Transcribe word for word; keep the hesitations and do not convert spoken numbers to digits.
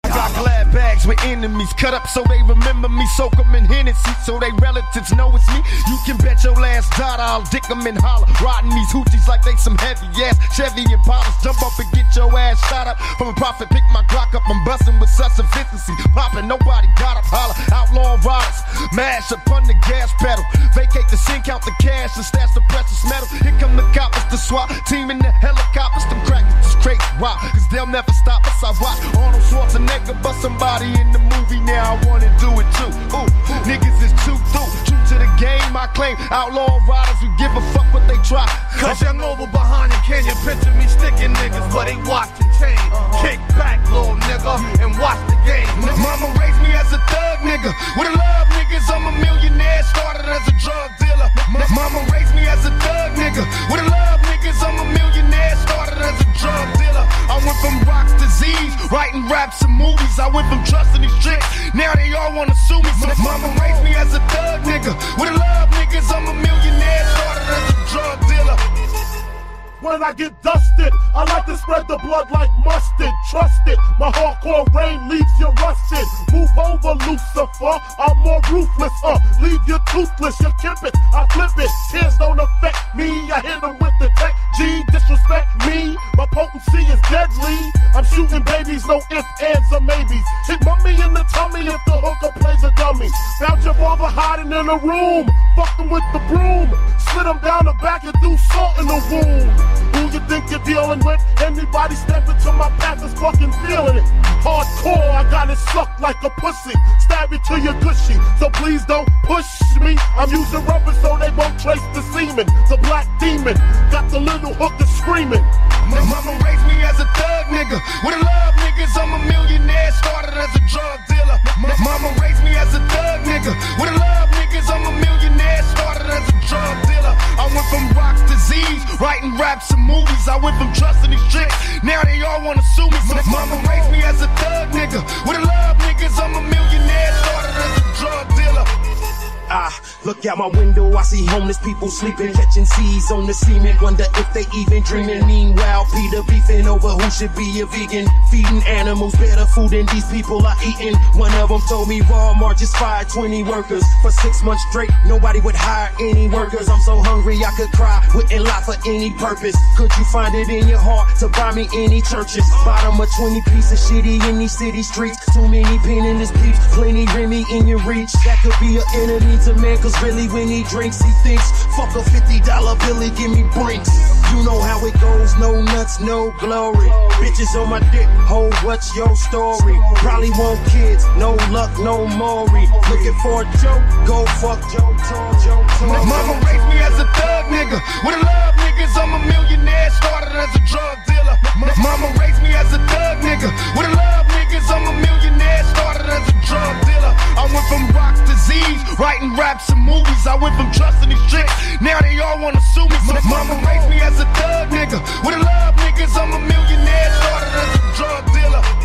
Got glad bags with enemies, cut up so they remember me. Soak them in Hennessy so they relatives know it's me. You can bet your last dollar I'll dick them and holler. Riding these hoochies like they some heavy ass Chevy and Impalas. Jump up and get your ass shot up. From a profit, pick my Glock up. I'm busting with such efficiency. Popping, nobody got up. Holler, outlaw riders. Mash upon the gas pedal. Vacate the scene, count the cash and stash the precious metal. Here come the coppers, the SWAT team in the helicopters. Them crackers just crazy rock, cause they'll never stop us. I watch Arnold Schwarzenegger bust somebody in the movie. Now I wanna do it too. Ooh, niggas is too through. True to the game, I claim. Outlaw riders who give a fuck what they try. Cause young over behind you, can you picture me sticking niggas? But they watch and change. Kick back, little nigga, and watch the game. Mama raised me as a thug nigga. With a love niggas, I'm a millionaire. Started as a drug dealer. Mama raised me as a thug nigga. With a love niggas, I'm a millionaire. Started as a drug dealer. I went from rocks to Z's, writing raps and movies. I went from trusting these tricks, now they all wanna sue me. Mama raised me as a thug nigga. With a love niggas, I'm a millionaire. Started as a drug dealer. When I get dusted, I like to spread the blood like mustard. Trust it, my hardcore rain leaves you rusted. Move over, Lucifer, I'm more ruthless. Uh, leave you toothless, you kip it, I flip it. Tears don't affect me, I hit them with the tech G. Disrespect me, my potency is deadly. I'm shooting babies, no ifs, ands, or maybes. Hit mummy in the tummy if the hooker plays a dummy. Found your father hiding in a room, fuck him with the broom. Slit him down the back and do salt in the wound. Who you think you're dealing with? Anybody step into my path is fucking feeling it. Hardcore, I got it sucked like a pussy. Stab it to your gushy, so please don't push me. I'm using rubber so they won't trace the semen. The black demon, got the little hooker screaming. My mama raised me as a thug nigga. With a love niggas, I'm a millionaire. Started as a drug dealer. My mama raised me as a thug nigga. With a love niggas, I'm a millionaire. Started as a drug dealer. I went from rocks to Z's, writing raps and movies. I went from trusting these tricks, now they all wanna sue me. My mama raised me as a thug nigga. With a love niggas, I'm a millionaire. Started as a drug dealer. I look out my window, I see homeless people sleeping, catching seeds on the cement, wonder if they even dreaming. Meanwhile, Peter beefing over who should be a vegan, feeding animals better food than these people are eating. One of them told me Walmart just fired twenty workers for six months straight. Nobody would hire any workers. I'm so hungry I could cry, wouldn't lie for any purpose. Could you find it in your heart to buy me any churches? Bottom of twenty piece of shitty in these city streets. Too many penniless peeps, plenty Remy in your reach. That could be an enemy to man, cause really when he drinks he thinks, fuck a fifty dollar billy, give me brinks. You know how it goes, no nuts, no glory. Bitches on my dick, ho, what's your story? Probably want kids, no luck, no Maury. Looking for a joke, go fuck Joe Tall, Joe Tall. Mama raised me as a thug nigga. With a love niggas, I'm a millionaire. Started as a drug dealer. Mama raised me as a thug nigga. With a love niggas, I'm a millionaire. Started as a drug dealer. I went from rocks to Z's, writing raps and movies. I went from trusting these tricks, now they all wanna sue me. Mama raised me as a thug nigga. With a love niggas, I'm a millionaire. Started as a drug dealer.